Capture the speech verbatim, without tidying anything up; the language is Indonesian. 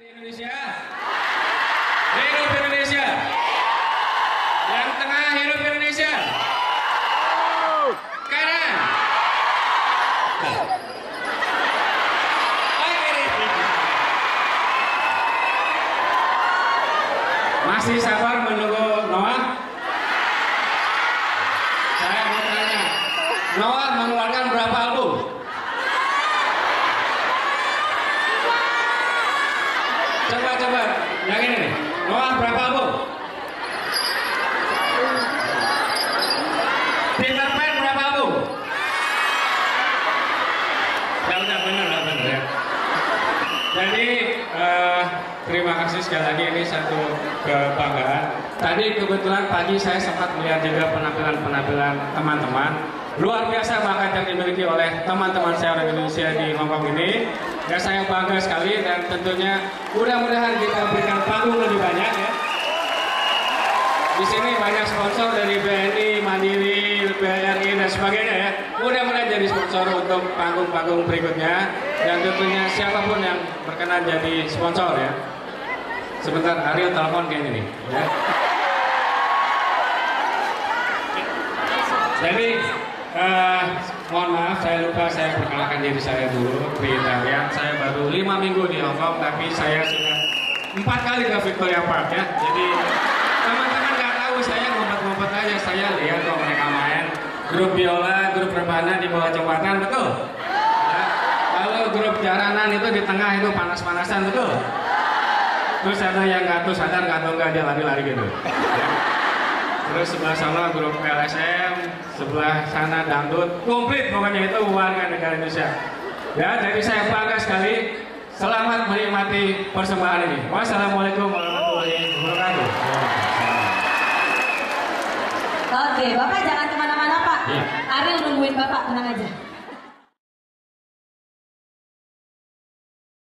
Indonesia, hidup Indonesia. Yang tengah hidup Indonesia. Kanan. Masih sabar menunggu Noah? Saya mau tanya, Noah mengeluarkan berapa album? Coba-coba, yang ini nih, Noah berapa album? Peter Pan berapa album? Ya udah bener lah, bener ya. Jadi uh, terima kasih sekali lagi, ini satu kebanggaan. Tadi kebetulan pagi saya sempat melihat juga penampilan-penampilan teman-teman. Luar biasa bakat yang dimiliki oleh teman-teman saya orang Indonesia di Hong Kong ini. Ya saya bangga sekali dan tentunya mudah-mudahan kita berikan panggung lebih banyak ya. Di sini banyak sponsor dari B N I, Mandiri, B R I dan sebagainya ya. Mudah-mudahan jadi sponsor untuk panggung-panggung berikutnya dan tentunya siapapun yang berkenan jadi sponsor ya. Sebentar, Ariel telepon kayaknya nih. Ya. Jadi uh, mohon maaf saya lupa saya perkenalkan diri saya dulu. Pritarian, saya baru lima minggu di Hong Kong tapi saya sudah empat kali ke Victoria Park ya. Jadi teman-teman nggak tahu saya ngumpet-ngumpet aja, saya lihat kok mereka main grup biola, grup rebana di bawah jembatan, betul? Ya. Kalau grup jaranan itu di tengah itu panas-panasan, betul? Terus ada yang nggak tuh sadar nggak tahu nggak dia lari-lari gitu. Ya. Terus sebelah sana grup L S M, sebelah sana dangdut, komplit pokoknya itu warga negara Indonesia. Ya, jadi saya bangga sekali. Selamat menikmati persembahan ini. Wassalamualaikum warahmatullahi wabarakatuh. Oke, Bapak jangan kemana-mana Pak. Ya. Ariel nungguin Bapak, tenang aja.